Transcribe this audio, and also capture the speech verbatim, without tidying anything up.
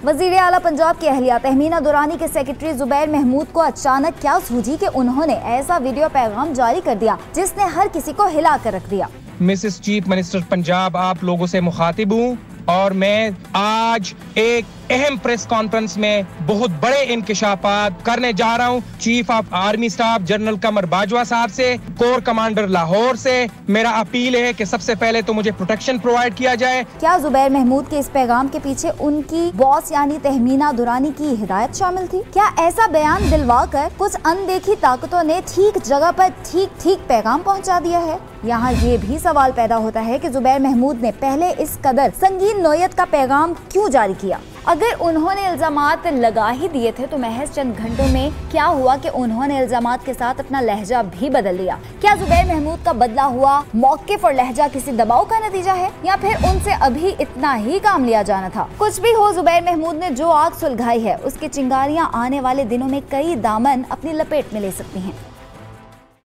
वजीर आला पंजाब की अहलिया तहमीना दुरानी के सेक्रेटरी जुबैर महमूद को अचानक क्या सूझी कि उन्होंने ऐसा वीडियो पैगाम जारी कर दिया जिसने हर किसी को हिला कर रख दिया। मिसेस चीफ मिनिस्टर पंजाब, आप लोगों से मुखातिब हूँ और मैं आज एक अहम प्रेस कॉन्फ्रेंस में बहुत बड़े इंकशाफात करने जा रहा हूँ। Chief of army staff general Qamar Bajwa sahab से, कोर कमांडर लाहौर से मेरा अपील है कि सबसे पहले तो मुझे प्रोटेक्शन प्रोवाइड किया जाए। क्या जुबैर महमूद के इस पैगाम के पीछे उनकी बॉस यानी तहमीना दुरानी की हिदायत शामिल थी? क्या ऐसा बयान दिलवा कर कुछ अनदेखी ताकतों ने ठीक जगह पर ठीक ठीक पैगाम पहुँचा दिया है? यहाँ ये भी सवाल पैदा होता है कि जुबैर महमूद ने पहले इस कदर संगीन नोयत का पैगाम क्यों जारी किया? अगर उन्होंने इल्जामात लगा ही दिए थे तो महज चंद घंटों में क्या हुआ कि उन्होंने इल्जामात के साथ अपना लहजा भी बदल लिया? क्या जुबैर महमूद का बदला हुआ मौकिफ और लहजा किसी दबाव का नतीजा है या फिर उनसे अभी इतना ही काम लिया जाना था? कुछ भी हो, जुबैर महमूद ने जो आग सुलगाई है उसकी चिंगारियां आने वाले दिनों में कई दामन अपनी लपेट में ले सकती हैं।